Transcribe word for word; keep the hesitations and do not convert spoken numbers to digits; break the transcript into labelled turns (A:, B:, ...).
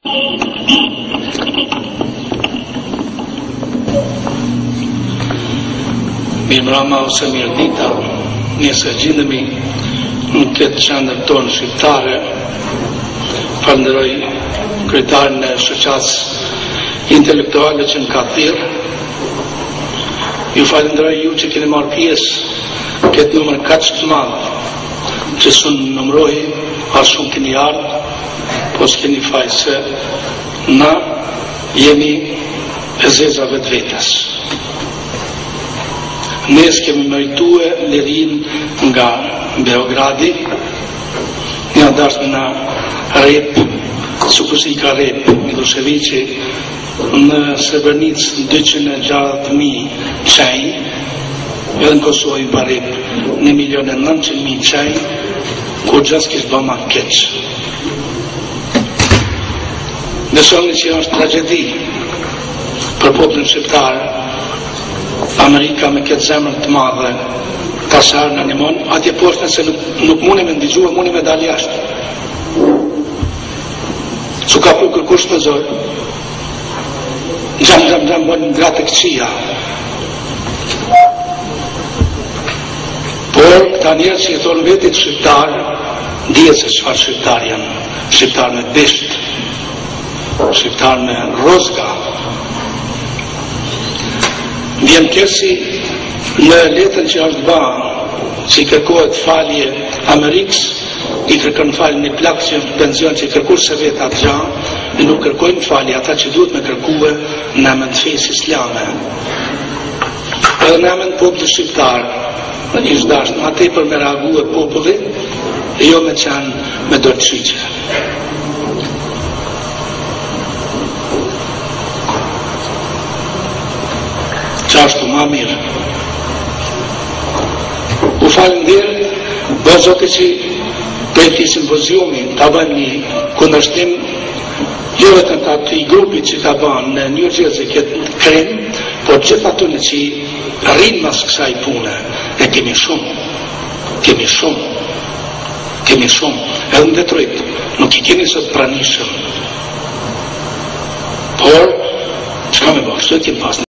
A: Mirëmbrëma ose mirëdita, ne se gjendemi në këtë qendër tonë shqiptare. Falenderoj kryetarin e shoqatës intelektuale që më ka thirrë. Ju falenderoj ju që keni marrë pjesë këtë numër kaq të madh, që s'unë numëroj, as shumë keni ardhur, po s'keni faj se na jemi e zeza vetë vetës. Ne s'kemi meritue lirin nga Beogradi, një dashme na rep, sukur si ka rep Miloševići në Srebrenic dyqind e gjashtëdhjetë mijë qaj, edhe në Kosovë i pa rep një milion e nëntëqind mijë qaj, kur gjas kishë bë ma keq. Besoni që është tragedi për popullin shqiptar. Amerika me këtë zemër të madhe ta sarë në animon, atje poshtë se nuk, nuk mune me ndigjuë, mune me dalë jashtë. Su ka pu kërkush me zorë. Gjam, gjam, gjam, bënë gratë e këqia. Por, këta njerë që i thonë vetit shqiptar, dhjetë se qëfar shqiptar janë. Shqiptar me bisht, shqiptar me rozga. Vjen kesi në letën që është ba, që i kërkohet falje Amerikës, i kërkon falje një plak që në penzion që i kërkur se vetë atë gjanë, i nuk kërkojnë falje ata që duhet me kërkuve në amën të fejës islame. Edhe në amën popullë shqiptar, në një shdashtë, në atë për me reagu e populli, e jo me qanë me dorëqyqe. Qashtu ma mirë. U falenderoj, bërë zote që për këtij simpoziumi ta bëjmë një kundërshtim, jo vetëm të atij grupi që ta bën në New Jersey këtë krim, por gjithë ato që rrinë mas kësaj pune. E kemi shumë, kemi shumë, kemi shumë, edhe në Detroit, nuk i keni sot pranishëm. Por, çka me bërë, shtu e kemi pas